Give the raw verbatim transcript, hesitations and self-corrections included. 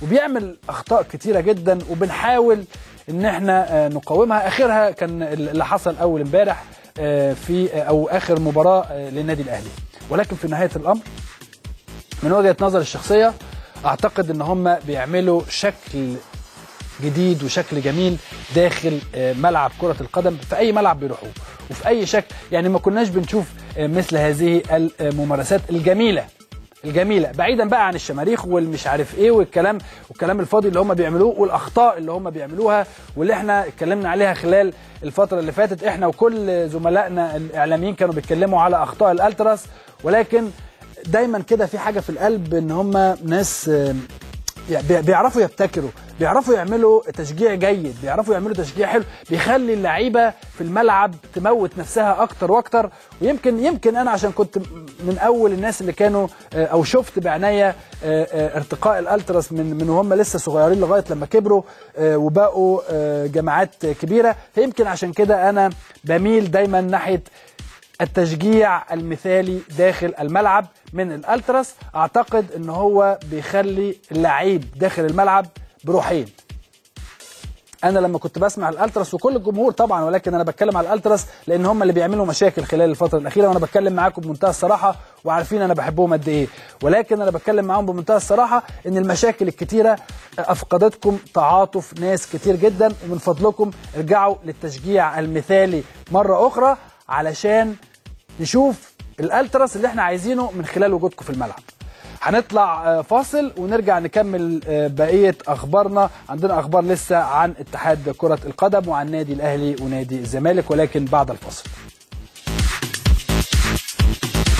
وبيعمل اخطاء كتيره جدا وبنحاول ان احنا نقاومها. اخرها كان اللي حصل اول امبارح في او اخر مباراه للنادي الاهلي. ولكن في نهايه الامر من وجهه نظري الشخصيه اعتقد ان هم بيعملوا شكل جديد وشكل جميل داخل ملعب كرة القدم في أي ملعب بيروحوه وفي أي شكل. يعني ما كناش بنشوف مثل هذه الممارسات الجميلة الجميلة بعيدا بقى عن الشماريخ والمش عارف ايه والكلام والكلام الفاضي اللي هم بيعملوه والأخطاء اللي هم بيعملوها واللي احنا اتكلمنا عليها خلال الفترة اللي فاتت. احنا وكل زملائنا الإعلاميين كانوا بيتكلموا على أخطاء الألتراس، ولكن دايما كده في حاجة في القلب ان هم ناس بيعرفوا يبتكروا، بيعرفوا يعملوا تشجيع جيد، بيعرفوا يعملوا تشجيع حلو بيخلي اللعيبه في الملعب تموت نفسها اكتر واكتر. ويمكن يمكن انا عشان كنت من اول الناس اللي كانوا او شفت بعناية ارتقاء الالتراس من من وهم لسه صغيرين لغايه لما كبروا وبقوا جماعات كبيره، فيمكن عشان كده انا بميل دايما ناحيه التشجيع المثالي داخل الملعب من الالتراس. اعتقد ان هو بيخلي اللعيب داخل الملعب بروحين. انا لما كنت بسمع الالتراس وكل الجمهور طبعا، ولكن انا بتكلم على الالتراس لان هم اللي بيعملوا مشاكل خلال الفتره الاخيره، وانا بتكلم معاكم بمنتهى الصراحه وعارفين انا بحبهم قد ايه، ولكن انا بتكلم معاهم بمنتهى الصراحه ان المشاكل الكتيره افقدتكم تعاطف ناس كتير جدا. ومن فضلكم ارجعوا للتشجيع المثالي مره اخرى علشان نشوف الالتراس اللي احنا عايزينه من خلال وجودكم في الملعب. هنطلع فاصل ونرجع نكمل بقية أخبارنا. عندنا أخبار لسه عن اتحاد كرة القدم وعن نادي الأهلي ونادي الزمالك، ولكن بعد الفاصل.